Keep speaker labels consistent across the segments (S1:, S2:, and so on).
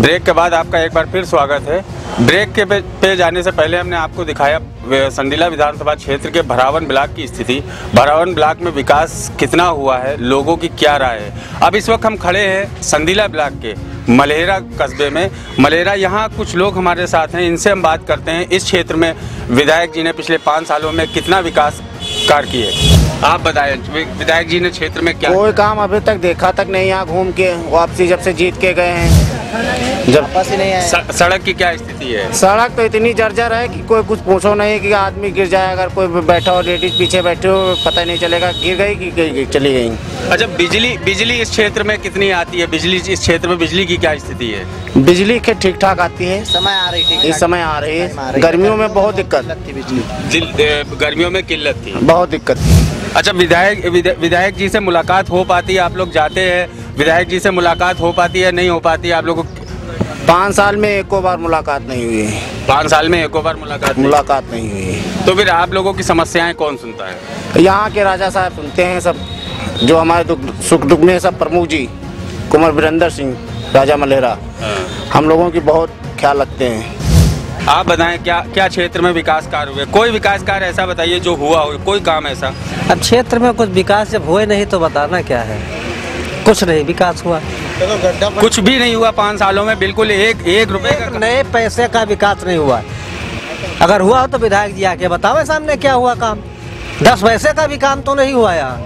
S1: Break के बाद आपका एक बार फिर स्वागत है। ब्रेक के पे जाने से पहले हमने आपको दिखाया संडीला विधानसभा क्षेत्र के भरावन ब्लॉक की स्थिति। भरावन ब्लॉक में विकास कितना हुआ है, लोगों की क्या राय है। अब इस वक्त हम खड़े हैं संडीला ब्लॉक के मलेहरा कस्बे में। मलेहरा, यहाँ कुछ लोग हमारे साथ हैं, इनसे हम बात करते हैं इस क्षेत्र में विधायक जी ने पिछले 5 सालों में कितना विकास कार्य किए। आप बताएं, विधायक जी ने क्षेत्र में क्या
S2: कोई काम अभी तक देखा तक नहीं। यहाँ घूम के वापसी जब से जीत के गए हैं, जब वापस ही नहीं आए।
S1: सड़क की क्या स्थिति है?
S2: सड़क तो इतनी जर्जर है कि कोई कुछ पूछो नहीं कि आदमी गिर जाए। अगर कोई बैठा हो, लेडीज पीछे बैठे हो, पता नहीं चलेगा गिर गई कि चली गई।
S1: अच्छा, बिजली इस क्षेत्र में कितनी आती है? बिजली इस क्षेत्र में बिजली की क्या स्थिति है?
S2: बिजली के ठीक ठाक आती है, समय आ रही थी, इस समय आ रही है। गर्मियों में बहुत दिक्कत लगती बिजली,
S1: गर्मियों में किल्लत थी,
S2: बहुत दिक्कत थी।
S1: अच्छा, विधायक जी से मुलाकात हो पाती है? आप लोग जाते हैं, विधायक जी से मुलाकात हो पाती है, नहीं हो पाती है आप लोगों को?
S2: 5 साल में एको बार मुलाकात नहीं हुई है।
S1: 5 साल में एको बार मुलाकात
S2: नहीं हुई है।
S1: तो फिर आप लोगों की समस्याएं कौन सुनता है?
S2: यहाँ के राजा साहब सुनते हैं सब, जो हमारे सुख दुख में सब प्रमुख जी कुंवर वीरेंद्र सिंह राजा मलेहरा हम लोगों की बहुत ख्याल रखते हैं।
S1: आप बताएं, क्या क्षेत्र में विकास कार्य हुए? कोई विकास कार्य ऐसा बताइए जो हुआ हो, कोई काम ऐसा।
S3: अब क्षेत्र में कुछ विकास जब हुए नहीं तो बताना क्या है, कुछ नहीं विकास हुआ,
S1: कुछ भी नहीं हुआ 5 सालों में। बिल्कुल एक रुपए का
S3: नए पैसे का विकास नहीं हुआ। अगर हुआ हो तो विधायक जी आके बताओ सामने क्या हुआ काम। 10 पैसे का भी काम तो नहीं हुआ यहाँ।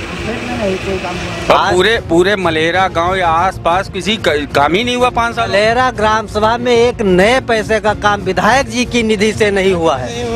S1: पूरे मलेहरा गांव या आसपास किसी काम ही नहीं हुआ 5 साल।
S3: मलेहरा ग्राम सभा में एक नए पैसे का काम विधायक जी की निधि से नहीं हुआ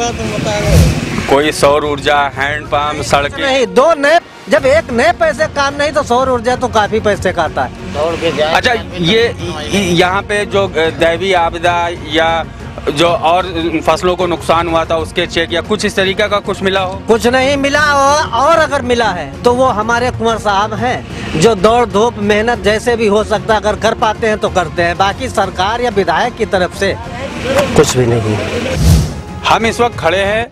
S3: है।
S1: कोई सौर ऊर्जा, हैंडपंप, सड़कें
S3: नहीं, 2 नए, जब एक नए पैसे काम नहीं तो सौर ऊर्जा तो काफी पैसे का आता है।
S1: अच्छा, ये यहाँ पे जो दैवीय आपदा या जो और फसलों को नुकसान हुआ था उसके चेक या कुछ इस तरीके का कुछ मिला हो?
S3: कुछ नहीं मिला हो, और अगर मिला है तो वो हमारे कुंवर साहब हैं जो दौड़ धूप मेहनत जैसे भी हो सकता अगर कर पाते हैं तो करते हैं। बाकी सरकार या विधायक की तरफ से कुछ भी नहीं।
S1: हम इस वक्त खड़े हैं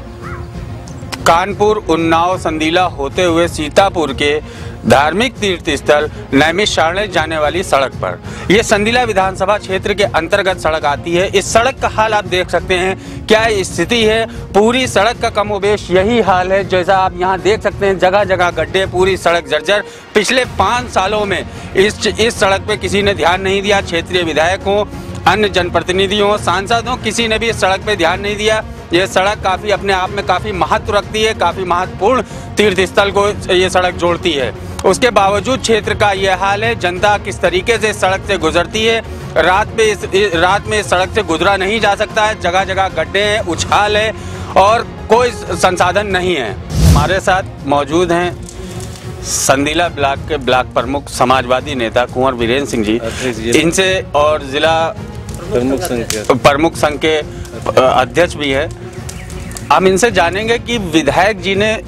S1: कानपुर, उन्नाव, संडीला होते हुए सीतापुर के धार्मिक तीर्थ स्थल नैमिषारण्य जाने वाली सड़क पर। यह संडीला विधानसभा क्षेत्र के अंतर्गत सड़क आती है। इस सड़क का हाल आप देख सकते हैं, क्या स्थिति है। पूरी सड़क का कमोबेश यही हाल है, जैसा आप यहाँ देख सकते हैं, जगह जगह गड्ढे, पूरी सड़क जर्जर। पिछले 5 सालों में इस सड़क पे किसी ने ध्यान नहीं दिया। क्षेत्रीय विधायकों, अन्य जनप्रतिनिधियों, सांसदों, किसी ने भी इस सड़क पे ध्यान नहीं दिया। ये सड़क काफ़ी अपने आप में काफ़ी महत्व रखती है, काफ़ी महत्वपूर्ण तीर्थ स्थल को ये सड़क जोड़ती है। उसके बावजूद क्षेत्र का ये हाल है। जनता किस तरीके से इस सड़क से गुजरती है। रात में इस सड़क से गुजरा नहीं जा सकता है। जगह जगह गड्ढे हैं, उछाल है और कोई संसाधन नहीं है। हमारे साथ मौजूद हैं संडीला ब्लॉक के ब्लॉक प्रमुख समाजवादी नेता कुंवर वीरेंद्र सिंह जी, इनसे और जिला प्रमुख संघ के अध्यक्ष भी है। हम इनसे जानेंगे कि विधायक जी ने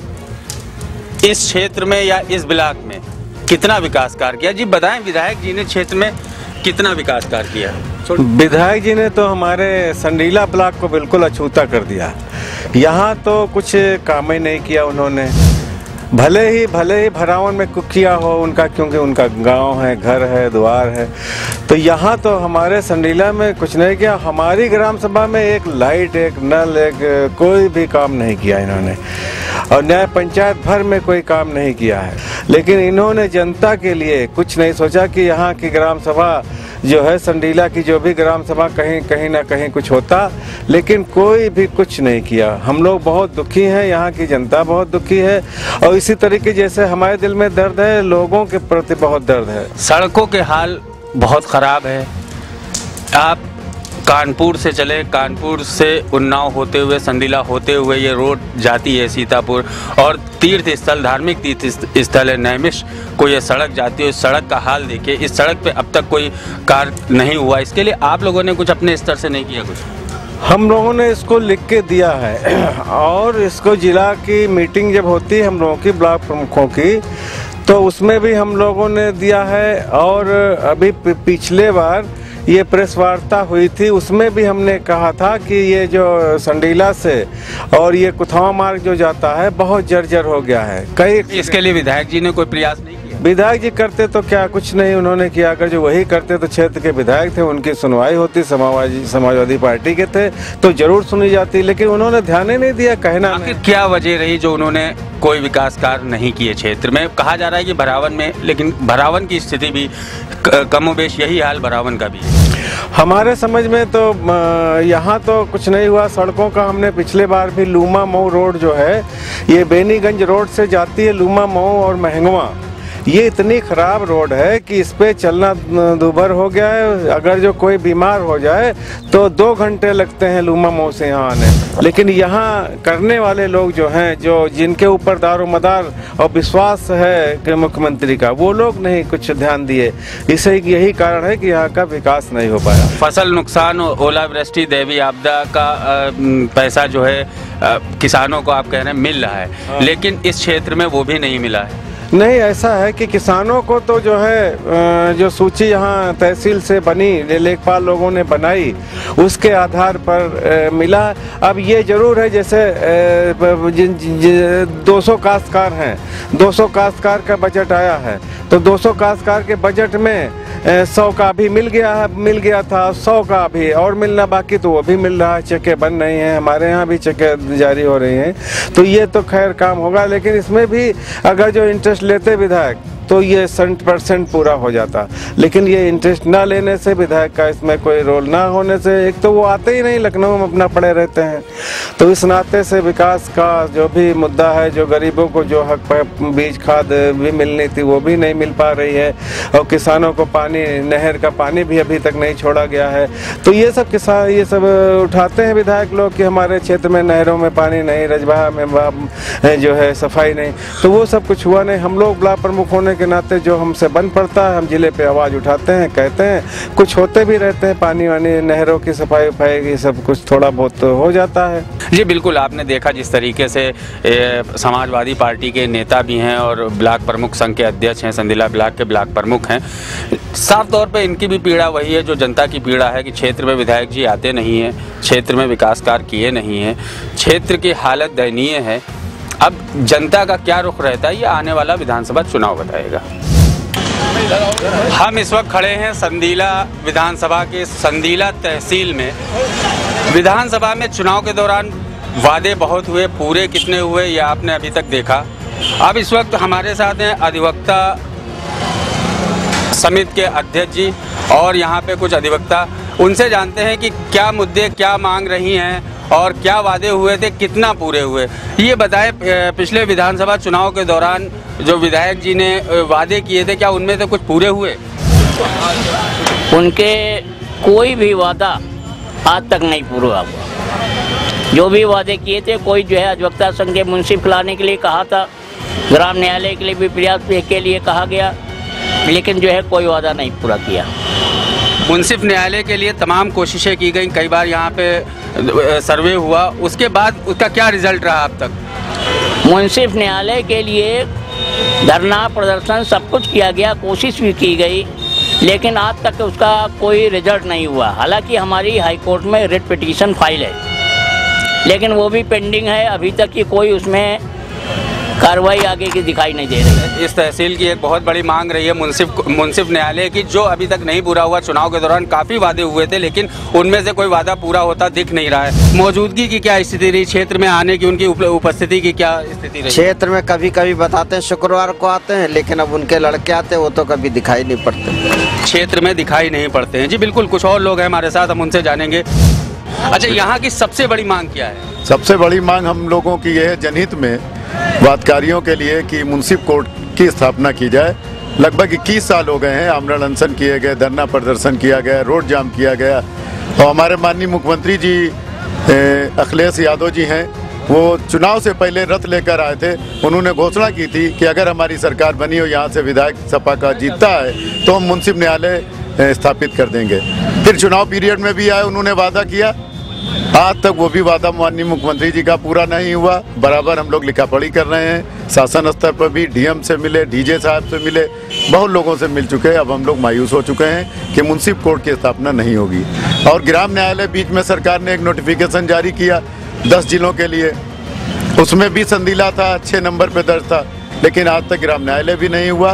S1: इस क्षेत्र में या इस ब्लॉक में कितना विकास कार्य किया। जी बताएं, विधायक जी ने क्षेत्र में कितना विकास कार्य किया?
S4: विधायक जी ने तो हमारे संडीला ब्लॉक को बिल्कुल अछूता कर दिया। यहाँ तो कुछ काम ही नहीं किया उन्होंने। भले ही भरावन में किया हो उनका, क्योंकि उनका गांव है, घर है, द्वार है। तो यहाँ तो हमारे संडीला में कुछ नहीं किया। हमारी ग्राम सभा में एक लाइट, एक नल, एक कोई भी काम नहीं किया इन्होंने। और न्याय पंचायत भर में कोई काम नहीं किया है। लेकिन इन्होंने जनता के लिए कुछ नहीं सोचा कि यहाँ की ग्राम सभा जो है, संडीला की जो भी ग्राम सभा कहीं ना कहीं कुछ होता, लेकिन कोई भी कुछ नहीं किया। हम लोग बहुत दुखी हैं, यहाँ की जनता बहुत दुखी है। और इसी तरीके जैसे हमारे दिल में दर्द है, लोगों के प्रति बहुत दर्द है।
S1: सड़कों के हाल बहुत ख़राब है। आप कानपुर से चले, कानपुर से उन्नाव होते हुए, संडीला होते हुए ये रोड जाती है सीतापुर, और तीर्थ स्थल, धार्मिक तीर्थ स्थल है नैमिष को ये सड़क जाती है। इस सड़क का हाल देखिए। इस सड़क पे अब तक कोई कार्य नहीं हुआ। इसके लिए आप लोगों ने कुछ अपने स्तर से नहीं किया? कुछ
S4: हम लोगों ने इसको लिख के दिया है, और इसको जिला की मीटिंग जब होती है हम लोगों की, ब्लॉक प्रमुखों की, तो उसमें भी हम लोगों ने दिया है। और अभी पिछले बार ये प्रेस वार्ता हुई थी, उसमें भी हमने कहा था कि ये जो संडीला से और ये कुथवा मार्ग जो जाता है बहुत जर्जर हो गया है। कई
S1: इसके लिए विधायक जी ने कोई प्रयास नहीं किया?
S4: विधायक जी करते तो क्या कुछ नहीं उन्होंने किया। अगर जो वही करते तो क्षेत्र के विधायक थे, उनकी सुनवाई होती, समाजवादी पार्टी के थे तो जरूर सुनी जाती, लेकिन उन्होंने ध्यान ही नहीं दिया। कहना
S1: आखिर क्या वजह रही जो उन्होंने कोई विकास कार्य नहीं किए क्षेत्र में? कहा जा रहा है कि भरावन में, लेकिन भरावन की स्थिति भी कमोबेश यही हाल भरावन का भी है।
S4: हमारे समझ में तो यहाँ तो कुछ नहीं हुआ। सड़कों का हमने पिछले बार भी लूमा मऊ रोड जो है, ये बेनीगंज रोड से जाती है लूमा मऊ और महंगवा, ये इतनी ख़राब रोड है कि इस पे चलना दूभर हो गया है। अगर जो कोई बीमार हो जाए तो 2 घंटे लगते हैं लूमा मऊ से यहाँ आने। लेकिन यहाँ करने वाले लोग जो हैं, जो जिनके ऊपर दारोमदार और विश्वास है कि मुख्यमंत्री का, वो लोग नहीं कुछ ध्यान दिए। इसे यही कारण है कि यहाँ का विकास नहीं हो पाया।
S1: फसल नुकसान, ओलावृष्टि, दैवीय आपदा का पैसा जो है किसानों को आप कह रहे हैं मिल रहा है, लेकिन इस क्षेत्र में वो भी नहीं मिला है।
S4: नहीं, ऐसा है कि किसानों को तो जो है जो सूची यहाँ तहसील से बनी, लेखपाल लोगों ने बनाई, उसके आधार पर मिला। अब ये जरूर है जैसे 200 काश्तकार हैं, 200 काश्तकार का बजट आया है तो 200 काश्तकार के बजट में 100 का भी मिल गया था, 100 का भी और मिलना बाकी, तो वो भी मिल रहा है। चेकें बन रही हैं, हमारे यहाँ भी चेकें जारी हो रही हैं, तो ये तो खैर काम होगा। लेकिन इसमें भी अगर जो इंटरेस्ट लेते विधायक तो ये 100% पूरा हो जाता, लेकिन ये इंटरेस्ट ना लेने से, विधायक का इसमें कोई रोल ना होने से, एक तो वो आते ही नहीं, लखनऊ में अपना पड़े रहते हैं, तो इस नाते से विकास का जो भी मुद्दा है, जो गरीबों को जो हक बीज खाद भी मिलनी थी वो भी नहीं मिल पा रही है, और किसानों को पानी, नहर का पानी भी अभी तक नहीं छोड़ा गया है। तो ये सब किसान ये सब उठाते हैं विधायक लोग कि हमारे क्षेत्र में नहरों में पानी नहीं, रजबहा में जो है सफाई नहीं, तो वो सब कुछ हुआ नहीं। हम लोग ब्लॉक प्रमुख होने के नाते जो हमसे बन पड़ता है, हम जिले पे आवाज़ उठाते हैं, कहते हैं, कुछ होते भी रहते हैं, पानी वानी, नहरों की सफाई वफाई, ये सब कुछ थोड़ा बहुत तो हो जाता है।
S1: जी बिल्कुल, आपने देखा जिस तरीके से समाजवादी पार्टी के नेता भी हैं और ब्लॉक प्रमुख संघ के अध्यक्ष हैं, संदीला ब्लॉक के ब्लॉक प्रमुख हैं, साफ तौर पे इनकी भी पीड़ा वही है जो जनता की पीड़ा है कि क्षेत्र में विधायक जी आते नहीं हैं, क्षेत्र में विकास कार्य किए नहीं हैं, क्षेत्र की हालत दयनीय है। अब जनता का क्या रुख रहता है ये आने वाला विधानसभा चुनाव बताएगा। हम इस वक्त खड़े हैं संदीला विधानसभा के संदीला तहसील में। विधानसभा में चुनाव के दौरान वादे बहुत हुए, पूरे कितने हुए ये आपने अभी तक देखा। अब इस वक्त हमारे साथ हैं अधिवक्ता समिति के अध्यक्ष जी और यहाँ पे कुछ अधिवक्ता, उनसे जानते हैं कि क्या मुद्दे, क्या मांग रही हैं और क्या वादे हुए थे, कितना पूरे हुए। ये बताएं, पिछले विधानसभा चुनाव के दौरान जो विधायक जी ने वादे किए थे, क्या उनमें से कुछ पूरे हुए?
S5: उनके कोई भी वादा आज तक नहीं पूरा हुआ। जो भी वादे किए थे, कोई जो है अधिवक्ता संघ के मुंसिफ लाने के लिए कहा था, ग्राम न्यायालय के लिए भी प्रयास के लिए कहा गया, लेकिन जो है कोई वादा नहीं पूरा किया।
S1: मुंसिफ न्यायालय के लिए तमाम कोशिशें की गई, कई बार यहाँ पे सर्वे हुआ, उसके बाद उसका क्या रिजल्ट रहा अब तक?
S5: मुंसिफ न्यायालय के लिए धरना प्रदर्शन सब कुछ किया गया, कोशिश भी की गई, लेकिन आज तक उसका कोई रिजल्ट नहीं हुआ। हालांकि हमारी हाईकोर्ट में रिट पिटीशन फाइल है, लेकिन वो भी पेंडिंग है, अभी तक की कोई उसमें कार्रवाई आगे की दिखाई नहीं दे रही है।
S1: इस तहसील की एक बहुत बड़ी मांग रही है मुंसिफ न्यायालय की, जो अभी तक नहीं पूरा हुआ। चुनाव के दौरान काफी वादे हुए थे, लेकिन उनमें से कोई वादा पूरा होता दिख नहीं रहा है। मौजूदगी की क्या स्थिति रही, क्षेत्र में आने की उनकी उपस्थिति की क्या स्थिति रही?
S3: क्षेत्र में कभी कभी बताते हैं शुक्रवार को आते हैं, लेकिन अब उनके लड़के आते हैं वो तो कभी दिखाई नहीं पड़ते,
S1: क्षेत्र में दिखाई नहीं पड़ते हैं। जी बिल्कुल, कुछ और लोग हैं हमारे साथ, हम उनसे जानेंगे। अच्छा, यहाँ की सबसे बड़ी मांग क्या है?
S6: सबसे बड़ी मांग हम लोगों की यह है, जनहित में वादकारियों के लिए कि मुंसिफ कोर्ट की स्थापना की जाए। लगभग 21 साल हो गए हैं, आमरण अनशन किए गए, धरना प्रदर्शन किया गया, रोड जाम किया गया, और हमारे माननीय मुख्यमंत्री जी अखिलेश यादव जी हैं, वो चुनाव से पहले रथ लेकर आए थे। उन्होंने घोषणा की थी कि अगर हमारी सरकार बनी हो, यहाँ से विधायक सपा का जीतता है तो हम मुंसिफ न्यायालय स्थापित कर देंगे। फिर चुनाव पीरियड में भी आए, उन्होंने वादा किया, आज तक वो भी वादा माननीय मुख्यमंत्री जी का पूरा नहीं हुआ। बराबर हम लोग लिखा पढ़ी कर रहे हैं, शासन स्तर पर भी डीएम से मिले, डीजे साहब से मिले, बहुत लोगों से मिल चुके हैं। अब हम लोग मायूस हो चुके हैं कि मुंसिफ कोर्ट की स्थापना नहीं होगी। और ग्राम न्यायालय बीच में सरकार ने एक नोटिफिकेशन जारी किया 10 जिलों के लिए, उसमें भी संदीला था, अच्छे नंबर पर दर्ज था, लेकिन आज तक ग्राम न्यायालय भी नहीं हुआ।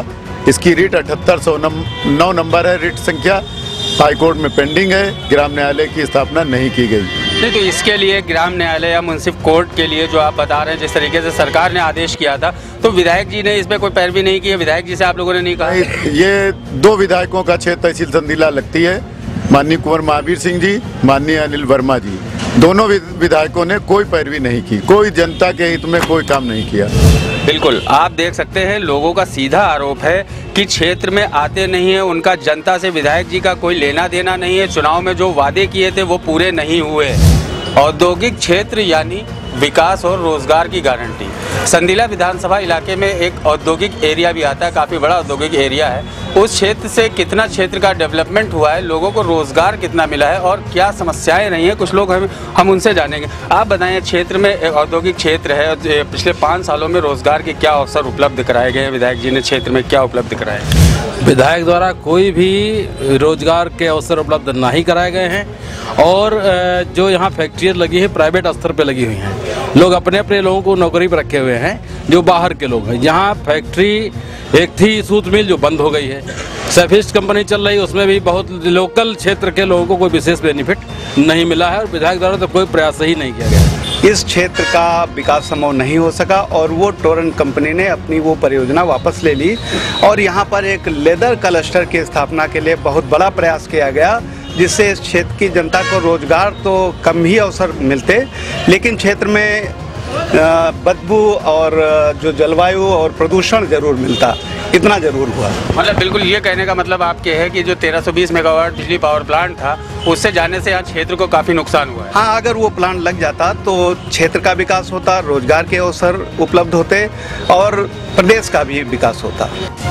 S6: इसकी रिट 7809 नंबर है, रिट संख्या हाईकोर्ट में पेंडिंग है, ग्राम न्यायालय की स्थापना नहीं की गई।
S1: नहीं, तो इसके लिए ग्राम न्यायालय या मुंसिफ कोर्ट के लिए जो आप बता रहे हैं, जिस तरीके से सरकार ने आदेश किया था, तो विधायक जी ने इस पे कोई पैरवी नहीं की है? विधायक जी से आप लोगों ने नहीं कहा?
S6: ये 2 विधायकों का क्षेत्र तहसील संदीला लगती है, माननीय कुंवर महावीर सिंह जी, माननीय अनिल वर्मा जी। दोनों विधायकों ने कोई पैरवी नहीं की, कोई जनता के हित में कोई काम नहीं किया।
S1: बिल्कुल, आप देख सकते हैं लोगों का सीधा आरोप है कि क्षेत्र में आते नहीं है, उनका जनता से विधायक जी का कोई लेना देना नहीं है, चुनाव में जो वादे किए थे वो पूरे नहीं हुए। औद्योगिक क्षेत्र यानी विकास और रोजगार की गारंटी। संदीला विधानसभा इलाके में एक औद्योगिक एरिया भी आता है, काफ़ी बड़ा औद्योगिक एरिया है। उस क्षेत्र से कितना क्षेत्र का डेवलपमेंट हुआ है, लोगों को रोजगार कितना मिला है और क्या समस्याएं रही हैं, कुछ लोग हम उनसे जानेंगे। आप बताएं, क्षेत्र में औद्योगिक क्षेत्र है, पिछले 5 सालों में रोजगार के क्या अवसर उपलब्ध कराए गए हैं? विधायक जी ने क्षेत्र में क्या उपलब्ध कराए?
S7: विधायक द्वारा कोई भी रोजगार के अवसर उपलब्ध नहीं कराए गए हैं और जो यहाँ फैक्ट्रियाँ लगी है प्राइवेट स्तर पे लगी हुई हैं। लोग अपने अपने लोगों को नौकरी पर रखे हुए हैं जो बाहर के लोग हैं। यहाँ फैक्ट्री एक थी सूत मिल जो बंद हो गई है, सेफिस्ट कंपनी चल रही है, उसमें भी बहुत लोकल क्षेत्र के लोगों को कोई विशेष बेनिफिट नहीं मिला है और विधायक द्वारा तो कोई प्रयास ही नहीं किया गया।
S8: इस क्षेत्र का विकास संभव नहीं हो सका और वो टोरन कंपनी ने अपनी वो परियोजना वापस ले ली और यहाँ पर एक लेदर क्लस्टर की स्थापना के लिए बहुत बड़ा प्रयास किया गया, जिससे इस क्षेत्र की जनता को रोजगार तो कम ही अवसर मिलते, लेकिन क्षेत्र में बदबू और जो जलवायु और प्रदूषण जरूर मिलता, इतना जरूर हुआ।
S1: मतलब बिल्कुल ये कहने का मतलब आपके है कि जो 1320 मेगावाट बिजली पावर प्लांट था, उससे जाने से यहाँ क्षेत्र को काफ़ी नुकसान हुआ है।
S8: हाँ, अगर वो प्लांट लग जाता तो क्षेत्र का विकास होता, रोजगार के अवसर उपलब्ध होते और प्रदेश का भी विकास होता।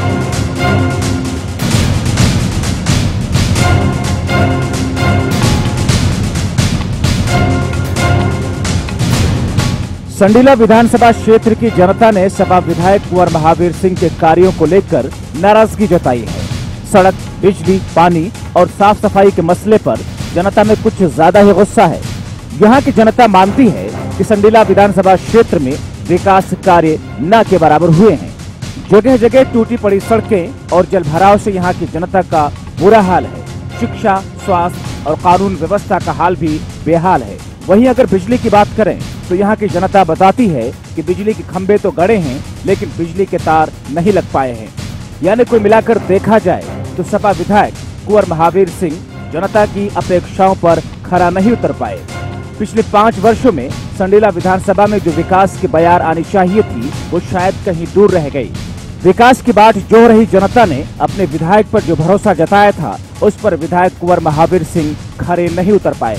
S9: संडीला विधानसभा क्षेत्र की जनता ने सपा विधायक कुंवर महावीर सिंह के कार्यों को लेकर नाराजगी जताई है। सड़क, बिजली, पानी और साफ सफाई के मसले पर जनता में कुछ ज्यादा ही गुस्सा है। यहाँ की जनता मानती है कि संडीला विधानसभा क्षेत्र में विकास कार्य न के बराबर हुए हैं। जगह जगह टूटी पड़ी सड़कें और जलभराव से यहाँ की जनता का बुरा हाल है। शिक्षा, स्वास्थ्य और कानून व्यवस्था का हाल भी बेहाल है। वहीं अगर बिजली की बात करें तो यहाँ की जनता बताती है कि बिजली के खंभे तो गड़े हैं लेकिन बिजली के तार नहीं लग पाए हैं। यानी कोई मिलाकर देखा जाए तो सपा विधायक कुंवर महावीर सिंह जनता की अपेक्षाओं पर खरा नहीं उतर पाए। पिछले 5 वर्षों में संडीला विधानसभा में जो विकास की बयार आनी चाहिए थी वो शायद कहीं दूर रह गई। विकास की बाट जो रही जनता ने अपने विधायक पर जो भरोसा जताया था उस पर विधायक कुंवर महावीर सिंह खरे नहीं उतर पाए।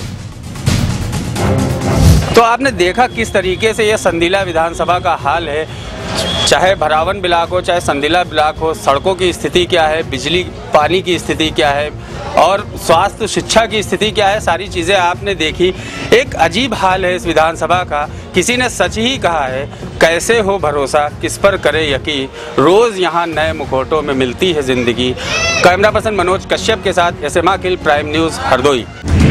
S1: तो आपने देखा किस तरीके से ये संदीला विधानसभा का हाल है, चाहे भरावन ब्लॉक हो चाहे संदीला ब्लॉक हो, सड़कों की स्थिति क्या है, बिजली पानी की स्थिति क्या है और स्वास्थ्य शिक्षा की स्थिति क्या है, सारी चीज़ें आपने देखी। एक अजीब हाल है इस विधानसभा का। किसी ने सच ही कहा है, कैसे हो भरोसा किस पर करे यकीन, रोज़ यहाँ नए मुखौटों में मिलती है जिंदगी। कैमरा पर्सन मनोज कश्यप के साथ SMA Akhil, prime news, Hardoi.